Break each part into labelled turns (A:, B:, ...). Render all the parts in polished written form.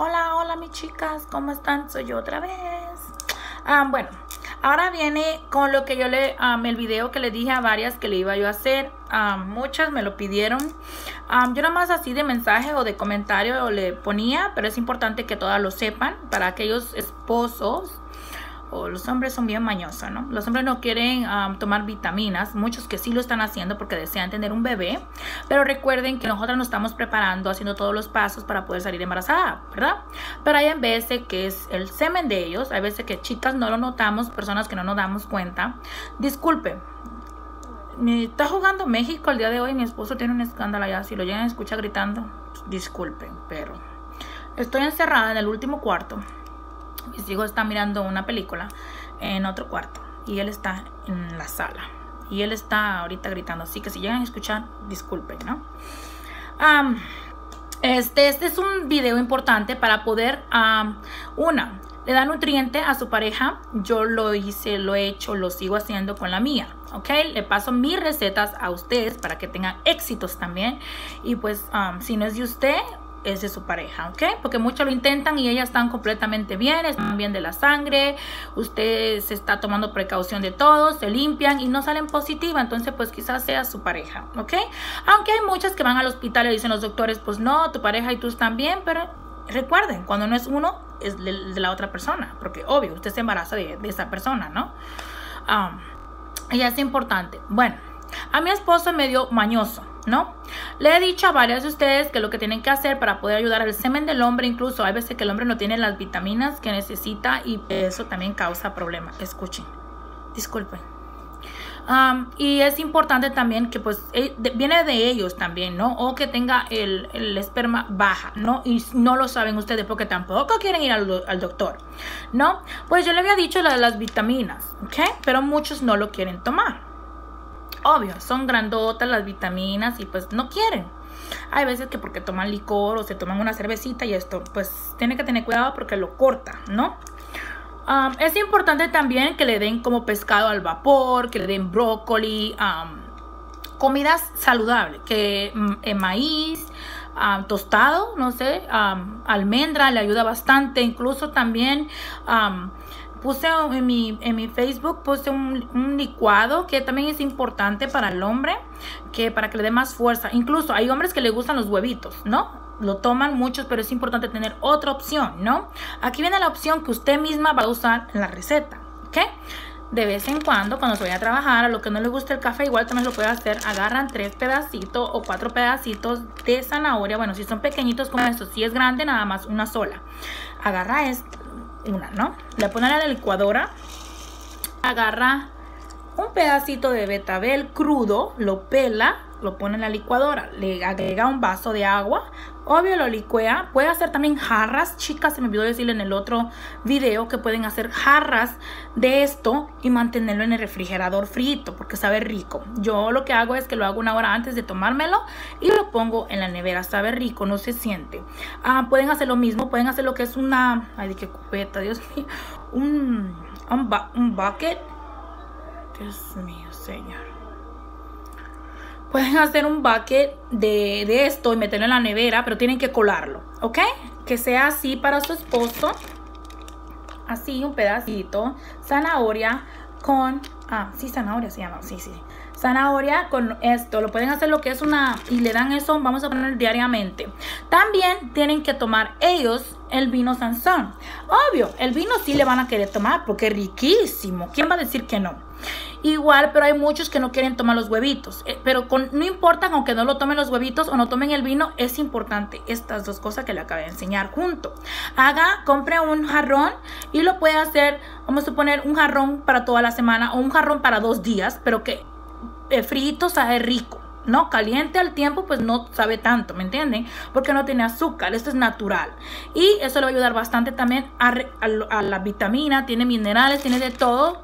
A: Hola, hola mis chicas, ¿cómo están? Soy yo otra vez. Bueno, ahora viene con lo que yo el video que le dije a varias que le iba yo a hacer. Muchas me lo pidieron. Yo nada más así de mensaje o de comentario le ponía, pero es importante que todas lo sepan para aquellos esposos. O los hombres son bien mañosos, ¿no? Los hombres no quieren tomar vitaminas. Muchos que sí lo están haciendo porque desean tener un bebé. Pero recuerden que nosotros nos estamos preparando, haciendo todos los pasos para poder salir embarazada, ¿verdad? Pero hay veces que es el semen de ellos. Hay veces que chicas no lo notamos, personas que no nos damos cuenta. Disculpe. Me está jugando México el día de hoy. Mi esposo tiene un escándalo allá. Si lo llegan a escuchar gritando, disculpen. Pero estoy encerrada en el último cuarto. Mis hijos están mirando una película en otro cuarto y él está en la sala y él está ahorita gritando, así que si llegan a escuchar, disculpen, ¿no? Este es un video importante para poder le da nutriente a su pareja. Yo lo hice, lo he hecho, lo sigo haciendo con la mía, ¿ok? Le paso mis recetas a ustedes para que tengan éxitos también. Y pues si no es de usted, es de su pareja, ¿ok? Porque muchos lo intentan y ellas están completamente bien, están bien de la sangre, usted se está tomando precaución de todo, se limpian y no salen positivas, entonces pues quizás sea su pareja, ¿ok? Aunque hay muchas que van al hospital y dicen los doctores, pues no, tu pareja y tú están bien, pero recuerden, cuando no es uno, es de la otra persona, porque obvio, usted se embaraza de esa persona, ¿no? Y es importante. Bueno, a mi esposo es medio mañoso, ¿no? Le he dicho a varias de ustedes que lo que tienen que hacer para poder ayudar al semen del hombre, incluso hay veces que el hombre no tiene las vitaminas que necesita y eso también causa problemas. Escuchen, disculpen. Y es importante también que pues viene de ellos también, ¿no? O que tenga el esperma baja, ¿no? Y no lo saben ustedes porque tampoco quieren ir al doctor, ¿no? Pues yo le había dicho las vitaminas, ¿ok? Pero muchos no lo quieren tomar. Obvio, son grandotas las vitaminas y pues no quieren. Hay veces que porque toman licor o se toman una cervecita y esto, pues tiene que tener cuidado porque lo corta, ¿no? Es importante también que le den como pescado al vapor, que le den brócoli, comidas saludables, que maíz, tostado, no sé, almendra le ayuda bastante, incluso también puse en mi Facebook, puse un licuado que también es importante para el hombre, para que le dé más fuerza. Incluso hay hombres que le gustan los huevitos, ¿no? Lo toman muchos, pero es importante tener otra opción, ¿no? Aquí viene la opción que usted misma va a usar en la receta, ¿ok? De vez en cuando se vaya a trabajar, a lo que no le gusta el café, igual también lo puede hacer. Agarran 3 pedacitos o 4 pedacitos de zanahoria. Bueno, si son pequeñitos como estos, si es grande, nada más una sola. Agarra una, ¿no? Le ponen a la licuadora, agarra un pedacito de betabel crudo, lo pela, lo pone en la licuadora, le agrega un vaso de agua, obvio lo licúa. Puede hacer también jarras, chicas, se me olvidó decirle en el otro video que pueden hacer jarras de esto y mantenerlo en el refrigerador frito porque sabe rico. Yo lo que hago es que lo hago una hora antes de tomármelo y lo pongo en la nevera, sabe rico, no se siente. Pueden hacer lo mismo, pueden hacer lo que es ay, de qué cubeta, Dios mío, un bucket. Dios mío, señor. Pueden hacer un bucket de esto y meterlo en la nevera, pero tienen que colarlo, ¿ok? Que sea así para su esposo. Así, un pedacito. Zanahoria con... sí, zanahoria se llama. Sí. Zanahoria con esto. Lo pueden hacer lo que es y le dan eso, vamos a poner diariamente. También tienen que tomar ellos el vino Sansón. Obvio, el vino sí le van a querer tomar porque es riquísimo. ¿Quién va a decir que no? Igual, pero hay muchos que no quieren tomar los huevitos. Pero no importa, aunque no lo tomen los huevitos o no tomen el vino, es importante estas dos cosas que le acabé de enseñar junto. Compre un jarrón y lo puede hacer, vamos a poner un jarrón para toda la semana o un jarrón para 2 días, pero que frito sabe rico. No, caliente al tiempo pues no sabe tanto, ¿me entienden? Porque no tiene azúcar, esto es natural. Y eso le va a ayudar bastante también a la vitamina, tiene minerales, tiene de todo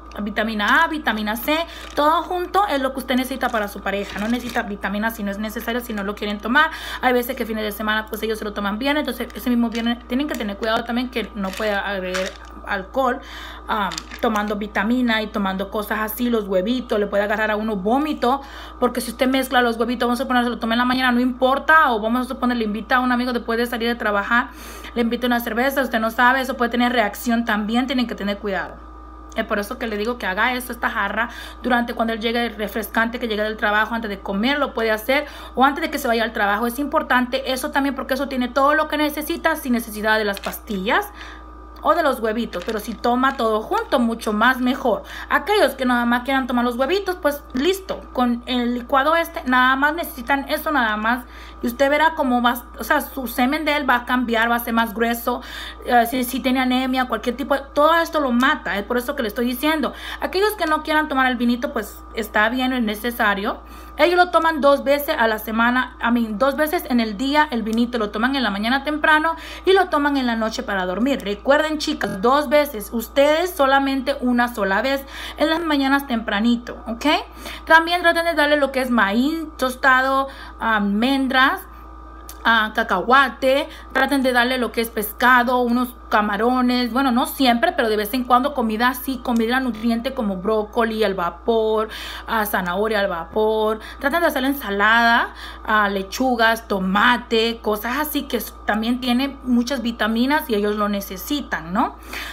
A: vitamina A, vitamina C, todo junto es lo que usted necesita para su pareja. No necesita vitamina si no es necesario, si no lo quieren tomar. Hay veces que fines de semana pues ellos se lo toman bien, entonces ese mismo viernes tienen que tener cuidado también que no pueda agregar alcohol tomando vitamina y tomando cosas así, los huevitos, le puede agarrar a uno vómito, porque si usted mezcla los huevitos, vamos a suponer, se lo toma en la mañana, no importa, o vamos a suponer, le invita a un amigo después de salir de trabajar, le invita una cerveza, usted no sabe, eso puede tener reacción también, tienen que tener cuidado. Es por eso que le digo que haga eso, esta jarra, durante cuando él llegue, refrescante, que llegue del trabajo, antes de comer, lo puede hacer, o antes de que se vaya al trabajo. Es importante eso también, porque eso tiene todo lo que necesita sin necesidad de las pastillas o de los huevitos, pero si toma todo junto, mucho más mejor. Aquellos que nada más quieran tomar los huevitos, pues listo, con el licuado nada más necesitan eso nada más, y usted verá cómo va, o sea, su semen de él va a cambiar, va a ser más grueso, si tiene anemia, cualquier tipo de, todo esto lo mata, es por eso que le estoy diciendo. Aquellos que no quieran tomar el vinito, pues está bien, es necesario. Ellos lo toman 2 veces a la semana, 2 veces en el día. El vinito lo toman en la mañana temprano y lo toman en la noche para dormir. Recuerden, chicas, 2 veces. Ustedes solamente una sola vez en las mañanas tempranito, ¿ok? También traten de darle lo que es maíz tostado, almendras, cacahuate. Traten de darle lo que es pescado, unos camarones, bueno, no siempre, pero de vez en cuando comida así, comida nutriente como brócoli al vapor, zanahoria al vapor. Traten de hacer ensalada, lechugas, tomate, cosas así que también tiene muchas vitaminas y ellos lo necesitan, ¿no?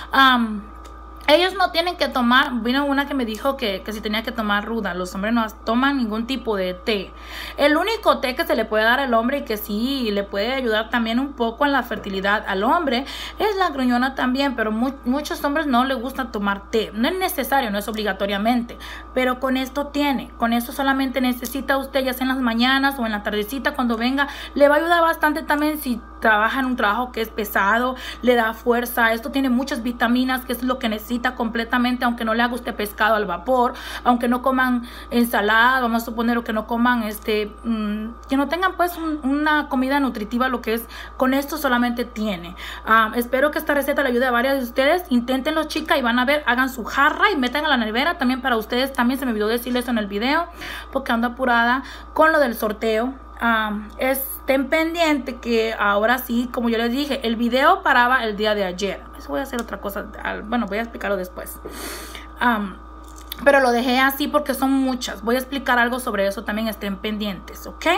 A: Ellos no tienen que tomar, vino una que me dijo que si tenía que tomar ruda, los hombres no toman ningún tipo de té. El único té que se le puede dar al hombre y que sí le puede ayudar también un poco en la fertilidad al hombre es la gruñona también, pero muchos hombres no les gusta tomar té. No es necesario, no es obligatoriamente, pero con esto con eso solamente necesita usted, ya sea en las mañanas o en la tardecita cuando venga, le va a ayudar bastante también si trabaja en un trabajo que es pesado, le da fuerza. Esto tiene muchas vitaminas, que es lo que necesita completamente, aunque no le haga usted pescado al vapor, aunque no coman ensalada, vamos a suponer, o que no coman que no tengan pues una comida nutritiva, lo que es, con esto solamente tiene. Espero que esta receta le ayude a varias de ustedes. Inténtenlo, chicas, y van a ver, hagan su jarra y metan a la nevera también para ustedes. También se me olvidó decirles eso en el video porque ando apurada con lo del sorteo. Estén pendientes que ahora sí, como yo les dije, el video paraba el día de ayer. Eso voy a hacer otra cosa, bueno, voy a explicarlo después. Pero lo dejé así porque son muchas. Voy a explicar algo sobre eso también, estén pendientes, ¿ok?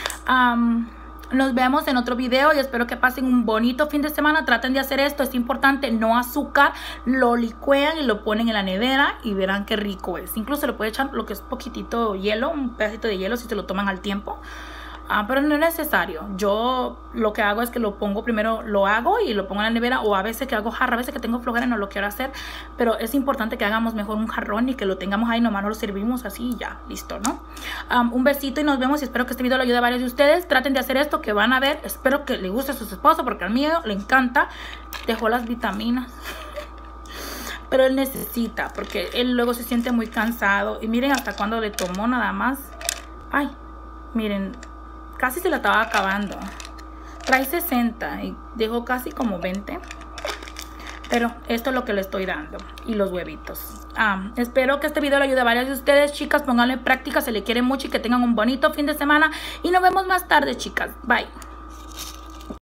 A: Nos vemos en otro video y espero que pasen un bonito fin de semana. Traten de hacer esto, es importante, no azúcar. Lo licuean y lo ponen en la nevera y verán qué rico es. Incluso le puede echar lo que es poquitito hielo, un pedacito de hielo si se lo toman al tiempo. Pero no es necesario. Yo lo que hago es que lo pongo primero, lo hago y lo pongo en la nevera, o a veces que hago jarra, a veces que tengo flojera y no lo quiero hacer, pero es importante que hagamos mejor un jarrón y que lo tengamos ahí, nomás lo servimos así y ya, listo, ¿no? Un besito y nos vemos, y espero que este video le ayude a varios de ustedes. Traten de hacer esto que van a ver, espero que le guste a sus esposos, porque al mío le encanta. Dejó las vitaminas pero él necesita, porque él luego se siente muy cansado. Y miren hasta cuando le tomó nada más. Ay, miren, casi se la estaba acabando. Trae 60 y dejó casi como 20. Pero esto es lo que le estoy dando. Y los huevitos. Espero que este video le ayude a varias de ustedes, chicas. Pónganlo en práctica, se le quiere mucho y que tengan un bonito fin de semana. Y nos vemos más tarde, chicas. Bye.